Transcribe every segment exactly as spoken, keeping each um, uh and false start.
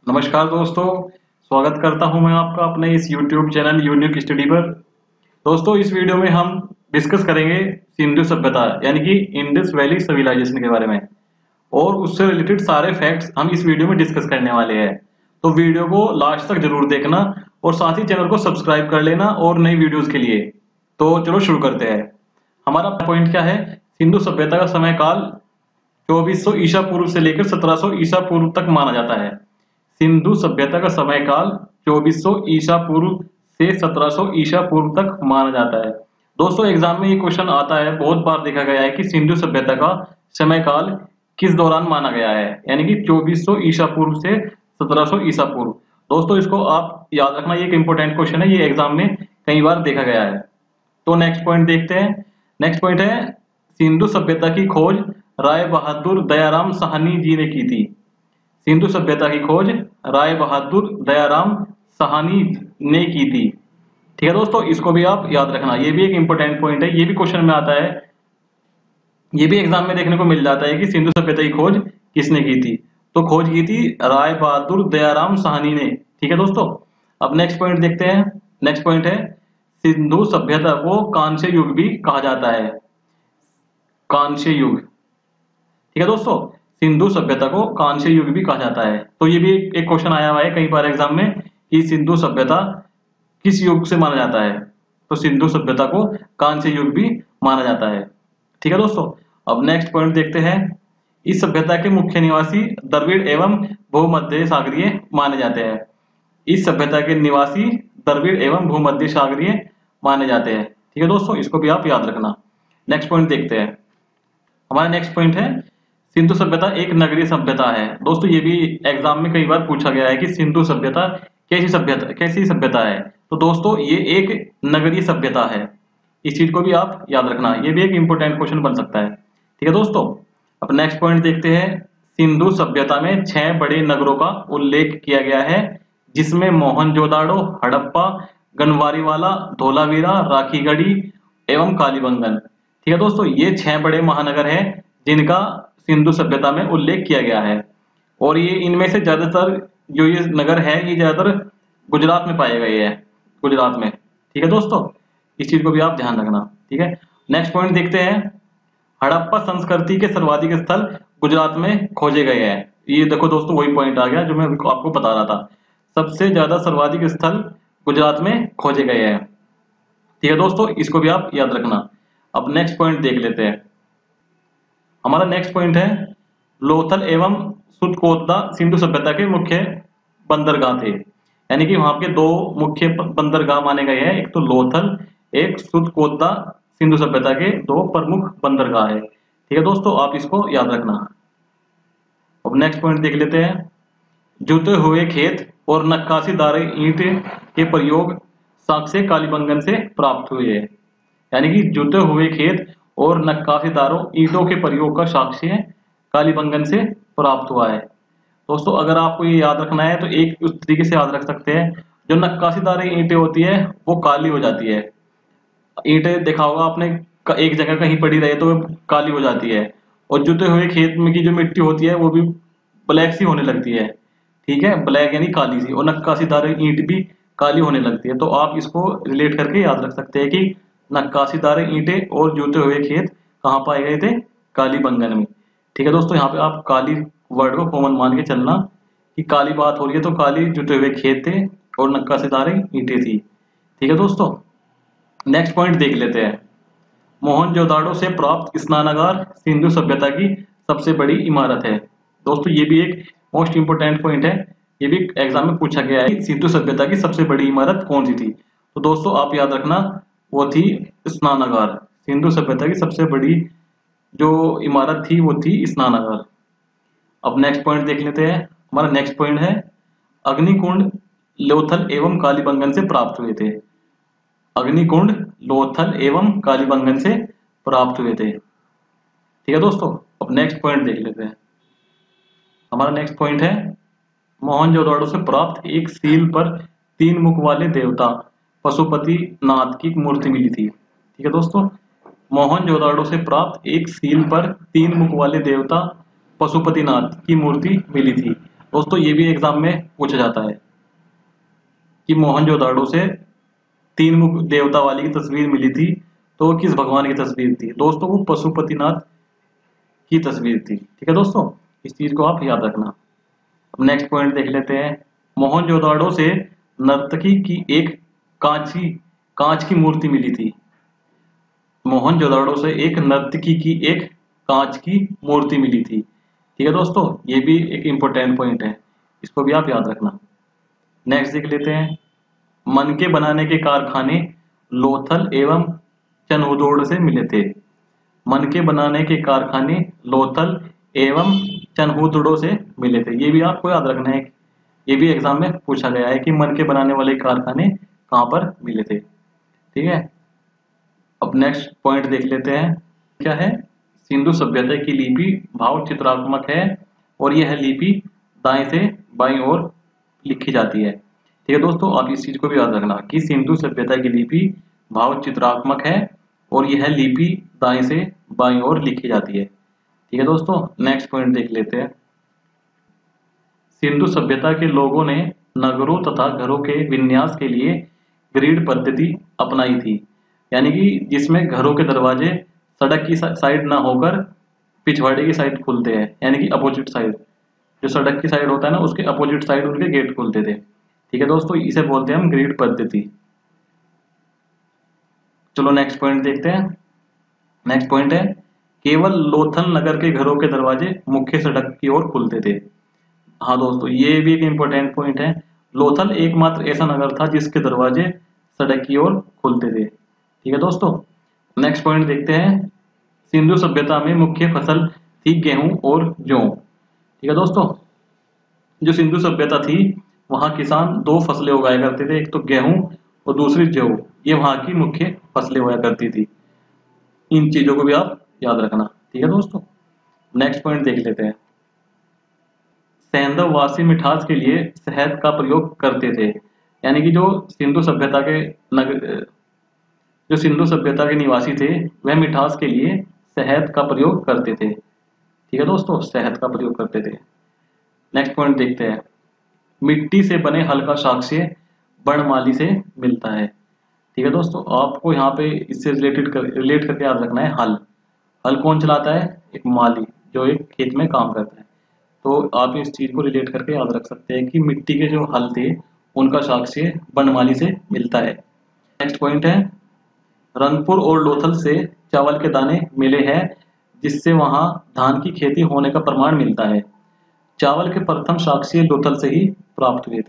नमस्कार दोस्तों, स्वागत करता हूं मैं आपका अपने इस YouTube चैनल यूनिक स्टडी पर। दोस्तों, इस वीडियो में हम डिस्कस करेंगे सिंधु सभ्यता यानी कि इंडस वैली सिविलाइजेशन के बारे में और उससे रिलेटेड सारे फैक्ट्स हम इस वीडियो में डिस्कस करने वाले हैं। तो वीडियो को लास्ट तक जरूर देखना और साथ ही चैनल को सब्सक्राइब कर लेना और नई वीडियोज के लिए। तो चलो शुरू करते हैं। हमारा पॉइंट क्या है? सिंधु सभ्यता का समय काल चौबीस सौ ईसा पूर्व से लेकर सत्रह सौ ईसा पूर्व तक माना जाता है। सिंधु सभ्यता का समय काल चौबीस सौ ईसा पूर्व से सत्रह सौ ईसा पूर्व तक माना जाता है। दोस्तों, एग्जाम में ये क्वेश्चन आता है, बहुत बार देखा गया है कि सिंधु सभ्यता का समय काल किस दौरान माना गया है, यानी कि चौबीस सौ ईसा पूर्व से सत्रह सौ ईसा पूर्व। दोस्तों, इसको आप याद रखना, ये एक इंपॉर्टेंट क्वेश्चन है, ये एग्जाम में कई बार देखा गया है। तो नेक्स्ट पॉइंट देखते हैं। नेक्स्ट पॉइंट है, सिंधु सभ्यता की खोज राय बहादुर दयाराम साहनी जी ने की थी। सिंधु सभ्यता की खोज राय बहादुर दयाराम साहनी ने की थी। ठीक है दोस्तों, इसको भी आप याद रखना, ये भी एक इंपॉर्टेंट पॉइंट है, ये भी क्वेश्चन में आता है, ये भी एग्जाम में देखने को मिल जाता है कि सिंधु सभ्यता की खोज किसने की थी। तो खोज की थी राय बहादुर दयाराम साहनी ने। ठीक है दोस्तों, अब नेक्स्ट पॉइंट देखते हैं। नेक्स्ट पॉइंट है, सिंधु सभ्यता को कांस्य युग भी कहा जाता है। कांस्य युग, ठीक है दोस्तों, सिंधु सभ्यता को कांस्य युग भी कहा जाता है। तो ये भी एक क्वेश्चन आया हुआ है कई बार एग्जाम में कि सिंधु सभ्यता किस युग से माना जाता है। तो सिंधु सभ्यता को कांस्य युग भी माना जाता है। ठीक है दोस्तों, अब नेक्स्ट पॉइंट देखते हैं। इस सभ्यता के मुख्य निवासी द्रविड़ एवं भूमध्य सागरीय माने जाते हैं। इस सभ्यता के निवासी द्रविड़ एवं भूमध्य सागरीय माने जाते हैं। ठीक है दोस्तों, इसको भी आप याद रखना। नेक्स्ट पॉइंट देखते हैं। हमारा नेक्स्ट पॉइंट है, सिंधु सभ्यता एक नगरीय सभ्यता है। दोस्तों, ये भी एग्जाम में कई बार पूछा गया है कि सिंधु सभ्यता कैसी सभ्यता कैसी सभ्यता है। तो दोस्तों, ये एक नगरीय सभ्यता है, इस चीज को भी आप याद रखना, ये भी एक इंपॉर्टेंट क्वेश्चन बन सकता है। ठीक है दोस्तों, अब नेक्स्ट पॉइंट देखते हैं। सिंधु सभ्यता में छह बड़े नगरों का उल्लेख किया गया है, जिसमें मोहनजोदाड़ो, हड़प्पा, गनवारीवाला, धोलावीरा, राखीगढ़ी एवं कालीबंगन। ठीक है दोस्तों, ये छह बड़े महानगर हैं जिनका सिंधु सभ्यता में उल्लेख किया गया है। और ये इनमें से ज्यादातर जो ये नगर है, ये ज्यादातर गुजरात में पाए गए हैं, गुजरात में। ठीक है दोस्तों, इस चीज को भी आप ध्यान रखना। ठीक है, नेक्स्ट पॉइंट देखते हैं। हड़प्पा संस्कृति के सर्वाधिक स्थल गुजरात में खोजे गए हैं। ये देखो दोस्तों, वही पॉइंट आ गया जो मैं आपको बता रहा था, सबसे ज्यादा सर्वाधिक स्थल गुजरात में खोजे गए हैं। ठीक है दोस्तों, इसको भी आप याद रखना। अब नेक्स्ट पॉइंट देख लेते हैं। हमारा नेक्स्ट पॉइंट है, लोथल एवं सुतकोतदा सिंधु सभ्यता के मुख्य बंदरगाह थे। यानी कि वहां के दो मुख्य बंदरगाह माने गए हैं, एक तो लोथल, एक सुतकोतदा सिंधु सभ्यता के दो प्रमुख बंदरगाह है। ठीक है दोस्तों, आप इसको याद रखना। अब नेक्स्ट पॉइंट देख लेते हैं। जुते हुए खेत और नक्काशीदार ईंट के प्रयोग साक्ष्य कालीबंगन से प्राप्त हुए हैं। यानी कि जुते हुए खेत और नक्काशीदारों ईंटों के प्रयोग का साक्ष्य कालीबंगन से प्राप्त हुआ है। दोस्तों, अगर आपको ये याद रखना है तो एक उस तरीके से याद रख सकते हैं, जो नक्काशीदार ईंटें होती है वो काली हो जाती है। ईंटें देखा होगा आपने, एक जगह कहीं पड़ी रहे तो वो काली हो जाती है, और जुते हुए खेत में की जो मिट्टी होती है वो भी ब्लैक सी होने लगती है। ठीक है, ब्लैक यानी काली सी, और नक्काशीदार ईंट भी काली होने लगती है। तो आप इसको रिलेट करके याद रख सकते हैं कि नक्काशीदार ईंटें और जुते हुए खेत कहाँ पाए गए थे? कालीबंगन में। ठीक है दोस्तों, यहाँ पे आप काली वर्ड को कॉमन मान के चलना कि काली बात हो रही है तो काली जुटे हुए खेत थे और नक्काशीदार ईंटें थी। ठीक है दोस्तों, नेक्स्ट पॉइंट देख लेते हैं। मोहनजोदाड़ो से प्राप्त स्नानागार सिंधु सभ्यता की सबसे बड़ी इमारत है। दोस्तों, ये भी एक मोस्ट इंपोर्टेंट पॉइंट है, ये भी एग्जाम में पूछा गया है, सिंधु सभ्यता की सबसे बड़ी इमारत कौन सी थी। तो दोस्तों, आप याद रखना, वो थी स्नानागार। सिंधु सभ्यता की सबसे बड़ी जो इमारत थी वो थी स्नानागार। अब नेक्स्ट पॉइंट देख लेते हैं। हमारा नेक्स्ट पॉइंट है, अग्निकुंड लोथल एवं कालीबंगन से प्राप्त हुए थे। अग्निकुंड लोथल एवं कालीबंगन से प्राप्त हुए थे। ठीक है दोस्तों, अब नेक्स्ट पॉइंट देख लेते हैं। हमारा नेक्स्ट पॉइंट है, मोहनजोदाड़ो से प्राप्त एक सील पर तीन मुख वाले देवता पशुपति नाथ की मूर्ति मिली थी। ठीक है दोस्तों, मोहनजोदाड़ो से प्राप्त एक सील पर तीन मुख वाले देवता पशुपतिनाथ की मूर्ति मिली थी। दोस्तों ये भी एग्जाम में पूछा जाता है कि मोहनजोदाड़ो से तीन मुख देवता वाली की तस्वीर मिली थी, तो वो किस भगवान की तस्वीर थी? दोस्तों वो पशुपतिनाथ की तस्वीर थी। ठीक है दोस्तों, इस चीज को आप याद रखना। अब नेक्स्ट पॉइंट देख लेते हैं। मोहनजोदाड़ो से नर्तकी की एक कांची कांच की मूर्ति मिली थी। मोहनजोदाड़ो से एक नर्तकी की एक कांच की मूर्ति मिली थी। ठीक है दोस्तों, ये भी एक इंपॉर्टेंट पॉइंट है, इसको भी आप याद रखना। नेक्स्ट देख लेते हैं। मनके बनाने के कारखाने लोथल एवं चनहुदोड़ से मिले थे। मनके बनाने के कारखाने लोथल एवं चनहुदड़ो से मिले थे। ये भी आपको याद रखना है, ये भी एग्जाम में पूछा गया है कि मनके बनाने वाले कारखाने कहाँ पर मिले थे। ठीक है, अब नेक्स्ट पॉइंट देख लेते हैं। क्या है? सिंधु सभ्यता की लिपि भाव चित्रात्मक है और यह लिपि दाएं से बाईं ओर लिखी जाती है। ठीक है दोस्तों, आप इस चीज को भी याद रखना कि सिंधु सभ्यता की लिपि भाव चित्रात्मक है और यह लिपि दाएं से बाईं ओर लिखी जाती है। ठीक है दोस्तों, नेक्स्ट पॉइंट देख लेते हैं। सिंधु सभ्यता के लोगों ने नगरों तथा घरों के विन्यास के लिए ग्रिड पद्धति अपनाई थी, यानी कि जिसमें घरों के दरवाजे सड़क की साइड ना होकर पिछवाड़े की साइड खुलते हैं, यानी कि अपोजिट साइड। जो सड़क की साइड होता है ना, उसके अपोजिट साइड उनके गेट खुलते थे। ठीक है दोस्तों, इसे बोलते हैं हम ग्रिड पद्धति। चलो नेक्स्ट पॉइंट देखते हैं। नेक्स्ट पॉइंट है, केवल लोथल नगर के घरों के दरवाजे मुख्य सड़क की ओर खुलते थे। हाँ दोस्तों, ये भी एक इम्पोर्टेंट पॉइंट है। लोथल एकमात्र ऐसा नगर था जिसके दरवाजे सड़क की ओर खुलते थे। ठीक है दोस्तों, नेक्स्ट पॉइंट देखते हैं। सिंधु सभ्यता में मुख्य फसल थी गेहूं और जौ। ठीक है दोस्तों, जो सिंधु सभ्यता थी वहां किसान दो फसलें उगाया करते थे, एक तो गेहूं और दूसरी जौ। ये वहां की मुख्य फसलें हुआ करती थी। इन चीजों को भी आप याद रखना। ठीक है दोस्तों, नेक्स्ट पॉइंट देख लेते हैं। सैंधव वासी मिठास के लिए शहद का प्रयोग करते थे, यानी कि जो सिंधु सभ्यता के नगर जो सिंधु सभ्यता के निवासी थे वह मिठास के लिए शहद का प्रयोग करते थे। ठीक है दोस्तों, शहद का प्रयोग करते थे। नेक्स्ट पॉइंट देखते हैं। मिट्टी से बने हल का साक्ष्य वर्णमाली से मिलता है। ठीक है दोस्तों, आपको यहाँ पे इससे रिलेटेड कर रिलेट करके याद रखना है। हल हल कौन चलाता है? एक माली, जो एक खेत में काम करता है। तो आप इस चीज को रिलेट करके याद रख सकते हैं कि मिट्टी के जो हल थे उनका साक्ष्य वर्णमाली से मिलता है। नेक्स्ट पॉइंट है, रंगपुर और लोथल से चावल के दाने मिले हैं, जिससे वहां धान की खेती होने का प्रमाण मिलता है। चावल के प्रथम साक्ष्य लोथल से ही प्राप्त हुए थे।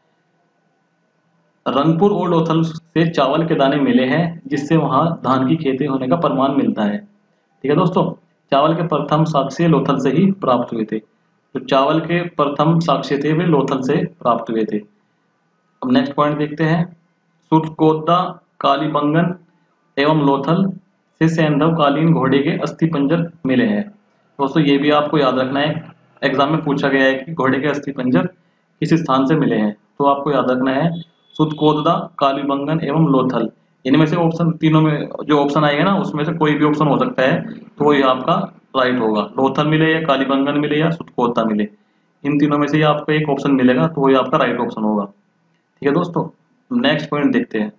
रंगपुर और लोथल से चावल के दाने मिले हैं, जिससे वहां धान की खेती होने का प्रमाण मिलता है। ठीक है दोस्तों, चावल के प्रथम साक्ष्य लोथल से ही प्राप्त हुए थे। तो चावल के प्रथम साक्ष्य थे वे लोथल से प्राप्त हुए थे। अब नेक्स्ट पॉइंट देखते हैं। सुरकोदा, कालीबंगन एवं लोथल से सैंधव कालीन घोड़े के अस्थि पंजर मिले हैं। दोस्तों ये भी आपको याद रखना है, एग्जाम में पूछा गया है कि घोड़े के अस्थि पंजर किस स्थान से मिले हैं। तो आपको याद रखना है सुतकोदा, कालीबंगन एवं लोथल। इनमें से ऑप्शन तीनों में जो ऑप्शन आएगा ना, उसमें से कोई भी ऑप्शन हो सकता है, तो वही आपका राइट होगा। लोथल मिले या कालीबंगन मिले या सुतकोदा मिले, इन तीनों में से ही आपको एक ऑप्शन मिलेगा, तो वही आपका राइट ऑप्शन होगा। ठीक है दोस्तों, नेक्स्ट पॉइंट देखते हैं।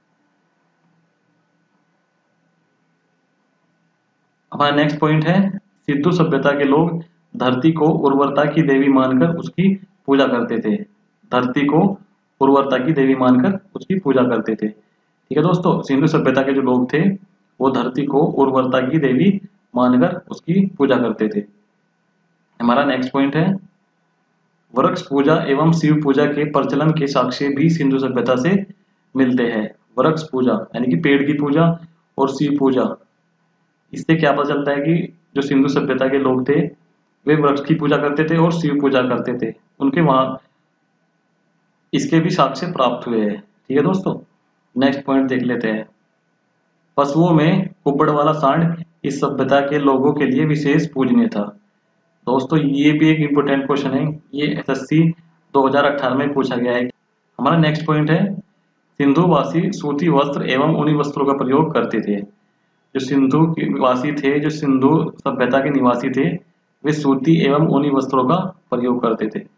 हमारा नेक्स्ट पॉइंट है, सिंधु सभ्यता के लोग धरती को उर्वरता की देवी मानकर उसकी पूजा करते थे। धरती को उर्वरता की देवी मानकर उसकी पूजा करते थे। ठीक है दोस्तों, सिंधु सभ्यता के जो लोग थे वो धरती को उर्वरता की देवी मानकर उसकी पूजा करते थे। हमारा नेक्स्ट पॉइंट है, वृक्ष पूजा एवं शिव पूजा के प्रचलन के साक्ष्य भी सिंधु सभ्यता से मिलते हैं। वृक्ष पूजा यानी कि पेड़ की पूजा और शिव पूजा, इससे क्या पता चलता है कि जो सिंधु सभ्यता के लोग थे वे वृक्ष की पूजा करते थे और शिव पूजा करते थे। उनके वहां इसके भी साक्ष्य प्राप्त हुए हैं। ठीक है दोस्तों, नेक्स्ट पॉइंट देख लेते हैं। पशुओं में कुब्बड़ वाला सांड इस सभ्यता के लोगों के लिए विशेष पूजनीय था। दोस्तों ये भी एक इम्पोर्टेंट क्वेश्चन है, ये एसएससी दो हज़ार अठारह में पूछा गया है। हमारा नेक्स्ट पॉइंट है, सिंधुवासी सूती वस्त्र एवं ऊनी वस्त्रों का प्रयोग करते थे। जो सिंधु वासी थे, जो सिंधु सभ्यता के निवासी थे, वे सूती एवं ऊनी वस्त्रों का प्रयोग करते थे।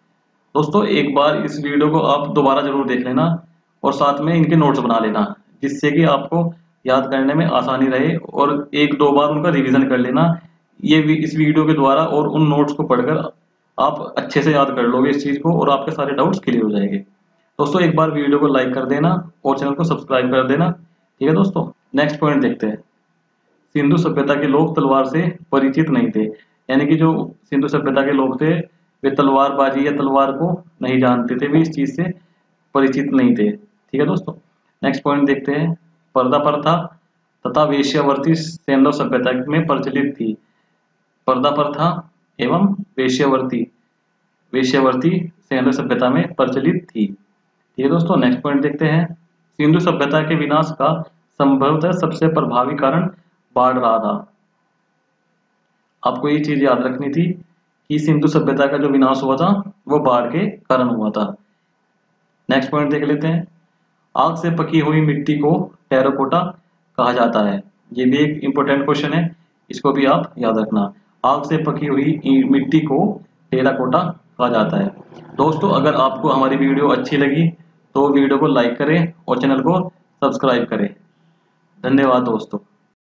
दोस्तों एक बार इस वीडियो को आप दोबारा जरूर देख लेना और साथ में इनके नोट्स बना लेना, जिससे कि आपको याद करने में आसानी रहे, और एक दो बार उनका रिवीजन कर लेना। ये भी इस वीडियो के द्वारा और उन नोट्स को पढ़कर आप अच्छे से याद कर लोगे इस चीज को, और आपके सारे डाउट्स क्लियर हो जाएंगे। दोस्तों एक बार वीडियो को लाइक कर देना और चैनल को सब्सक्राइब कर देना। ठीक है दोस्तों, नेक्स्ट पॉइंट देखते हैं। सिंधु सभ्यता के लोग तलवार से परिचित नहीं थे, यानी कि जो सिंधु सभ्यता के लोग थे वे तलवारबाजी या तलवार को नहीं जानते थे, वे इस चीज से परिचित नहीं थे। ठीक है दोस्तों, नेक्स्ट पॉइंट देखते हैं। पर्दा प्रथा तथा वेश्यावृत्ति सिंधु सभ्यता में प्रचलित थी। पर्दा प्रथा एवं वेश्यावृत्ति वेश्यावृत्ति सिंधु सभ्यता में प्रचलित थी। ठीक है दोस्तों, नेक्स्ट पॉइंट देखते हैं। सिंधु सभ्यता के विनाश का संभवतः सबसे प्रभावी कारण बाढ़ रहा था। आपको ये चीज याद रखनी थी कि सिंधु सभ्यता का जो विनाश हुआ था वो बाढ़ के कारण हुआ था। नेक्स्ट पॉइंट देख लेते हैं। आग से पकी हुई मिट्टी को टेराकोटा कहा जाता है। ये भी एक इंपॉर्टेंट क्वेश्चन है, इसको भी आप याद रखना। आग से पकी हुई मिट्टी को टेराकोटा कहा जाता है। दोस्तों अगर आपको हमारी वीडियो अच्छी लगी तो वीडियो को लाइक करें और चैनल को सब्सक्राइब करें। धन्यवाद दोस्तों।